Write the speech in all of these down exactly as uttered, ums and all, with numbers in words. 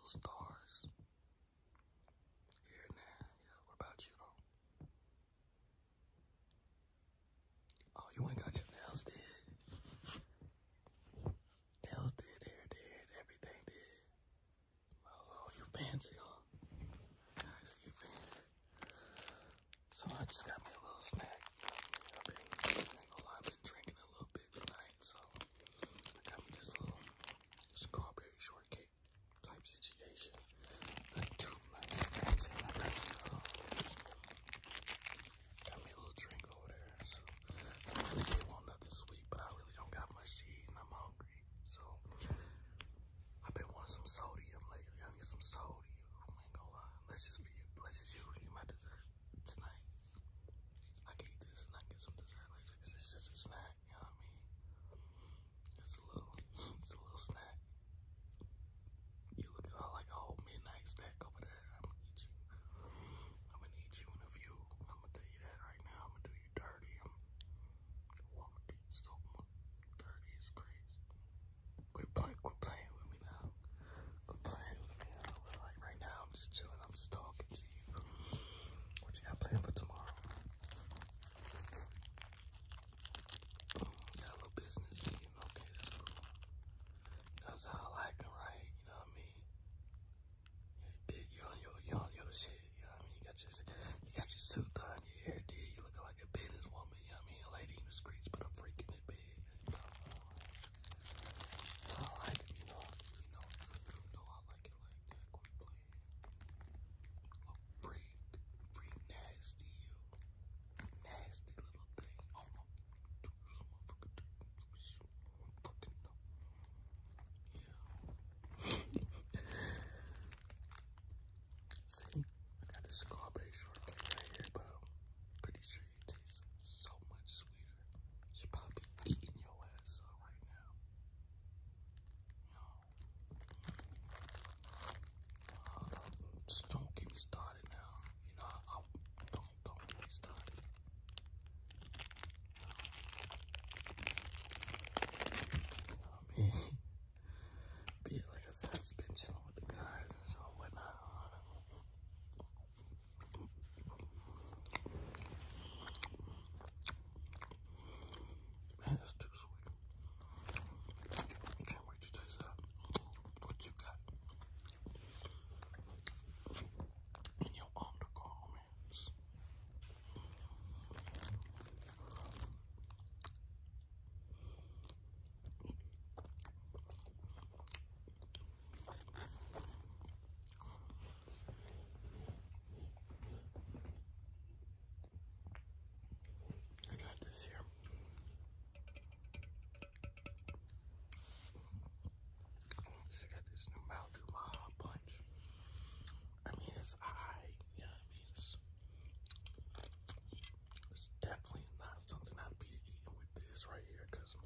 stars here and there. Yeah, what about you though? Oh, you ain't got your nails did. Nails did, hair did, everything did. Oh, you fancy, huh? I see you fancy. So I just got me a little snack. I've been, I ain't gonna lie, I've been drinking a little bit tonight, so I got me this little strawberry shortcake type situation. Not too, not too fancy, not that, uh, got me a little drink over there, so I really didn't want nothing sweet, but I really don't got much to eat and I'm hungry, so I've been wanting some sodium lately. I need some sodium, I ain't gonna lie, unless it's for you, unless it's usually my dessert tonight. I can eat this and I can get some dessert later because it's just a snack, you know what I mean? It's a little, it's a little snack. You look at like a whole midnight stack over there. I'm gonna need you. I'm gonna need you in a few. I'm gonna tell you that right now. I'm gonna do you dirty. I'm, oh, I'm gonna do you so dirty. It's crazy. Quit playing, quit playing with me now. Quit playing with me now. But like right now, I'm just chilling. I'm just talking to you. What you got planned for tomorrow? Got a little business meeting. Okay, that's cool. That's how I like them, right? You know what I mean? Yeah, you're on your, you're on your shit. You know what I mean? You got your, you got your suit on, your hair did. You looking like a businesswoman. You know what I mean? A lady in the streets, but a freak in the bed. That's how I like it. You know, you know, you know I like it like that. Quit playing. Oh, freak, freak, nasty, you, nasty little thing. Oh my, this motherfucker, fucking no. See, I got this strawberry shortcake right here, but I'm pretty sure it tastes so much sweeter. You should probably be eating your ass up right now. No. Oh, don't, just don't get me started now. You know, I, I don't, don't get me started. I mean, but yeah, like I said, I've just been chilling with the guys and so whatnot. Man, that's too sweet. Can't wait to taste that. What you got in your undergarments? I got this here. So I got this new Mountain Dew Maha Punch. I mean, it's alright. You know what I mean? It's, it's definitely not something I'd be eating with this right here because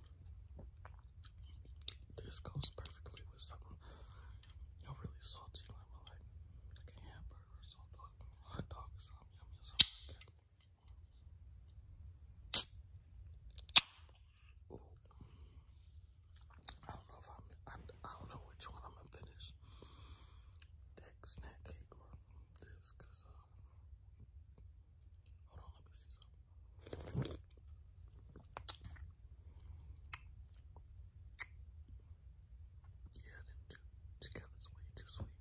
this goes perfectly with something, you know, really salty, like, like, like a hamburger or salt dog, hot dog or something, you know, something like that. Ooh. I don't know if I'm, I, I don't know which one I'm gonna finish. That snack cake or this, cause uh, hold on, let me see something. Yeah, them two together is way too sweet.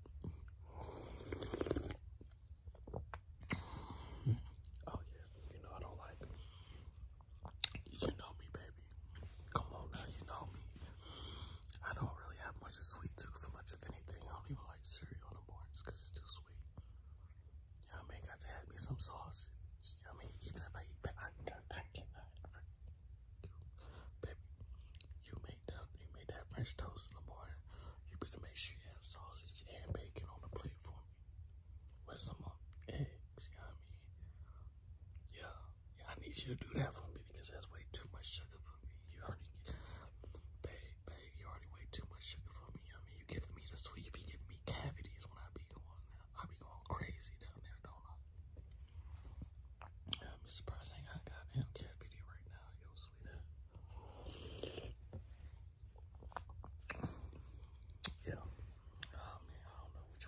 Oh yeah, you know I don't like. You know me, baby. Come on now, you know me. I don't really have much of sweet tooth for much of anything. I don't even like cereal in the mornings because it's too sweet. You know what I mean? Got to have me some sausage. You know what I mean? Even if I eat, I, I, I cannot. Baby, you make that, you make that French toast in the morning. You better make sure you have sausage and bacon on the plate for me with some uh, eggs. You know what I mean? Yeah, yeah. I need you to do that for me because that's way too much sugar for me. You already, babe, babe, you already way too much sugar for me. You know what I mean? You giving me the sweet, you be giving me cavities when I be going, I be going crazy down there, don't I? Yeah, I'm surprised I ain't got a goddamn cavity right now, yo, sweetheart. Yeah. Oh man, I don't know.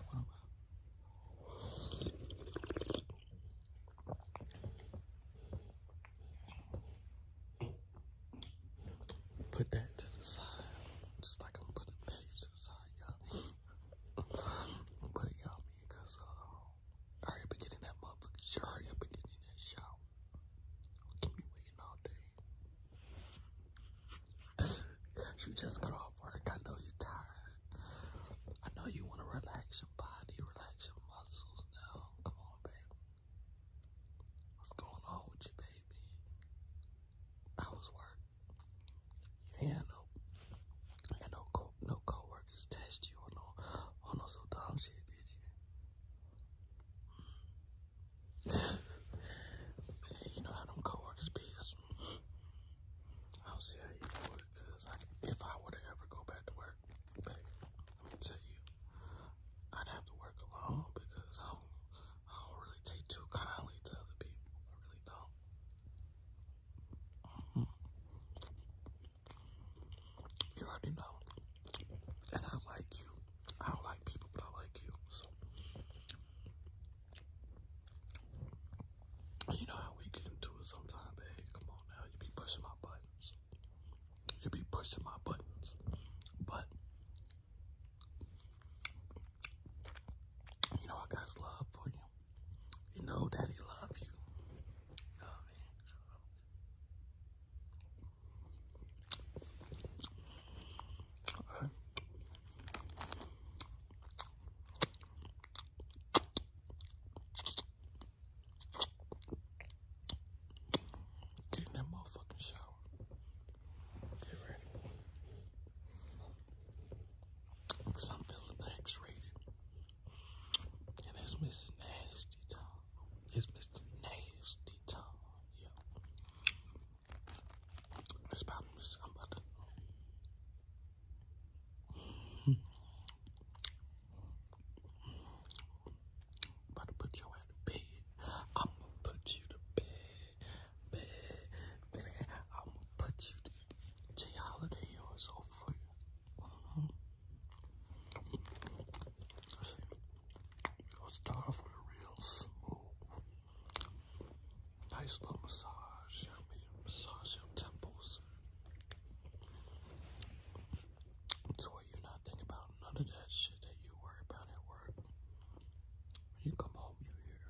that to the side. Just like I'm putting pennies to the side, y'all. But you know what I mean? Because, uh, hurry up and get in that motherfucker. Sure, hurry up and get in that shower. Keep me waiting all day. You just got off work. I know you're tired. I know you want to relax your body, relax your muscles now. Come on, baby. What's going on with you, baby? How was work? Yeah, no, yeah, no, co no coworkers test you or no, or no so dumb shit, did you? Man, you know how them coworkers be. That's, I don't see how you do it, cause I, if I were to ever go back to work, baby, let me tell you, I'd have to work alone because I don't, I don't really take too kindly to other people. I really don't. Mm-hmm. You already know. And I like you. I don't like people, but I like you. So, you know how we get into it sometimes, babe. Come on now. You be pushing my buttons. You be pushing my buttons. But, you know I got love for you. You know daddy love you. You know what I mean? Alright. Get in that motherfucking shower. Get ready. Because I'm feeling X-rated. And it's Mister Nasty Tom. It's Mister Nasty Tom. Yeah. It's about Mister I'm about to... about to put your ass to bed. I'm gonna put you to bed. Bed. Bed. I'm gonna put you to... J Holiday yours over for you. Mm-hmm. We're gonna start off with a real smooth, nice little massage. I mean, massage your temples. So you're not thinking about none of that shit that you worry about at work. When you come home, you're here.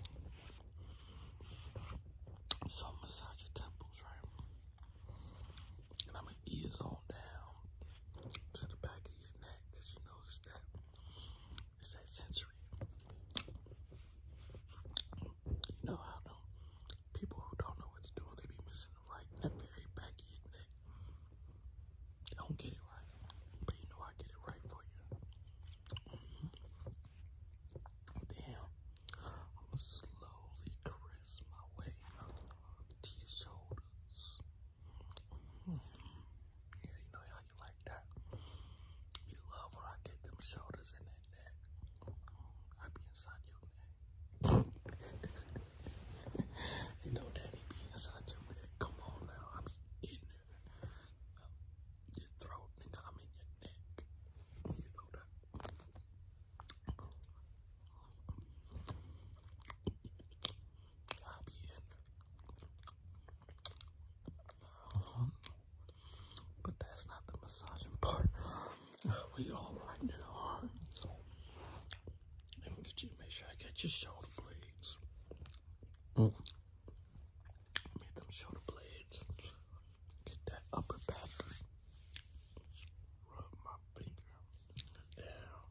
So I'm massage your temples, right? And I'm gonna ease on down to the back of your neck, because you notice that it's that sensory. You know how the people who don't know what to do, they be missing the right, that very back of your neck. You don't get it right, but you know I get it right for you. Mm-hmm. Damn, I'm gonna slowly caress my way to your shoulders. Mm-hmm. Yeah, you know how you like that. You love when I get them shoulders in that neck. I be inside your neck. You know daddy be inside your neck. Come on now, I be in there. Your throat, nigga, I'm in your neck. You know that. I be in there. Uh-huh. But that's not the massaging part. We all right now. Let me get you, make sure I get your shoulder blades. Mm. Get them shoulder blades. Get that upper back. Rub my finger down.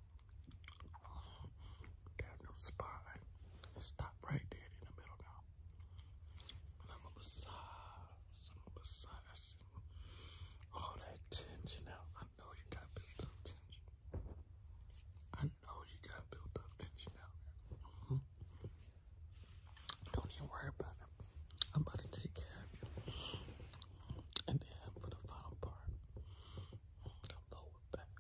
Down your spine. Stop right there in the middle now. And I'm gonna massage. I'm gonna massage all that tension out. I know you got built up tension. I know you got built up tension out there. Mm-hmm. Don't even worry about it. I'm about to take care of you. And then for the final part, the lower back.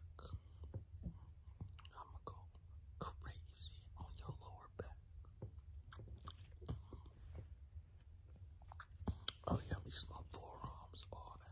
I'm gonna go crazy on your lower back. Oh yeah, I'm using my forearms, all that.